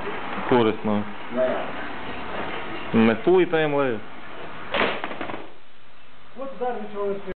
Корисно. Не фуй та й млею. От удар нічого не